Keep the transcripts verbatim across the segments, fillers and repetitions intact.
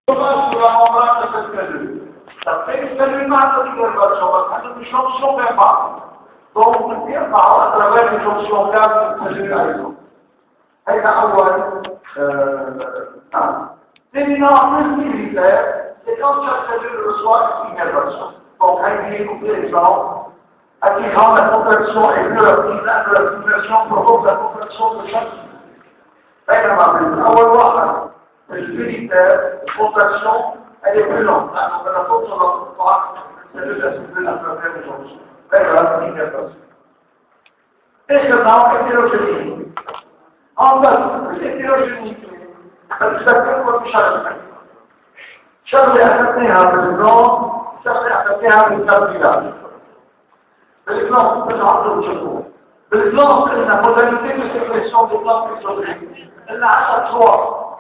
عمرها تتكلم تتكلم مع تغيير الشغل هذا مش شغل يقع ضوء يقع أترغل من شغل تغيير عليهم هذا أول نعم ثاني نوع من الرسالة c'est quand chaque cellule reçoit une inversion donc هذه l'exemple attirant la contraction et que la stimulation provoque la contraction de chaque بينما أول واحد الفيريتال الكونتراكشن elle est plus lente. Donc on a pas sur notre part, c'est de la cellule à travers les gens. بينما الانترفاس. ايش النوع الهيتروجيني؟ En fait, الهيتروجيني تستخدم في شغلة. شغلة أخذناها بالنظام، شغلة أخذناها بالترتيبات. بالإسلام بنعرض الجمهور. بالإسلام قلنا modalité de sécrétion des plantes exogènes. قلنا عشرة صور.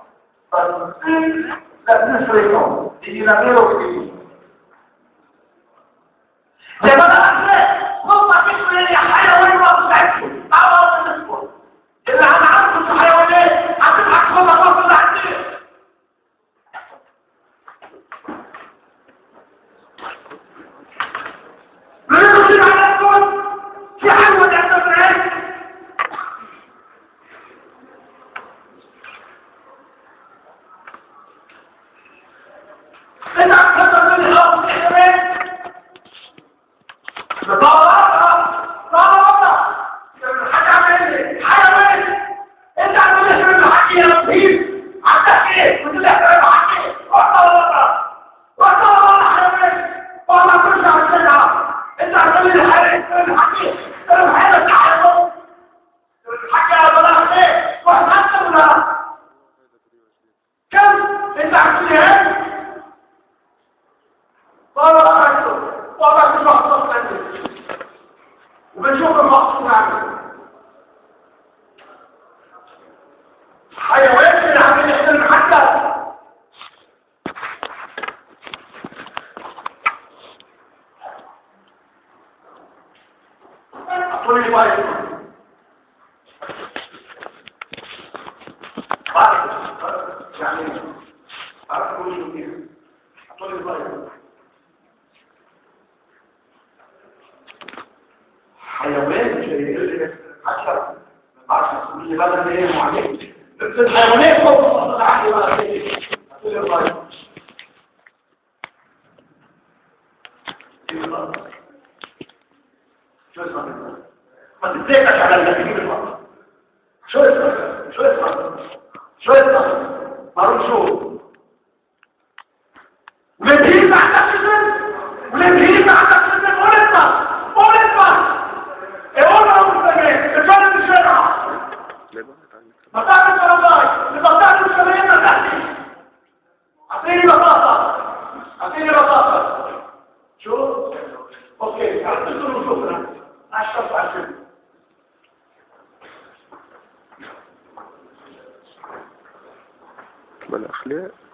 la plus fréquente, et la mélancolie. لماذا أخذ؟ هم أكيد لي حيوان ما تسعده، أول من نذكر. إلا أنا عارف الحيوانات، عارف أكثر ما تصل عندي. من يجب على الكل في حيوان يعتبر إذا أكثر من الأرض الحيوان بطاراتها طاراتها حيوان حيوان أنت عم تشعر إنه حكي رهيب عندك إيه؟ قلت لك إنه حكي وطاراتها وطاراتها حيوان وما ترجع الشجرة أنت عم تقول لي حيوان حكي إنه حيوان حيوان حكي على بلاغتين وحسنت ولا كم أنت عم تقول لي طالما أكثر طالما المحصول عندك وبنشوف المحصول عندك حيوان من عمل يحترم حتى أقول لي بايد بايد يعني أقول لي كيف أقول لي بايد حيوان جاي عشرة عشرة اللي بدل ايه معين بس الحيوانات فوق العقل ولا شيء هتقول الراي شو اسمه ما تتذكرش على اللي في الوقت شو اسمه شو اسمه شو اسمه معروف شو ولكن ما عندكش ولكن ما عندكش ولكن ولكن مطاعم الفرنساي لمطاعم الشمالية التحتي أعطيني بطاطا أعطيني بطاطا شو؟ أوكي أعطيني شكرا أشرف عشان بالأخلاق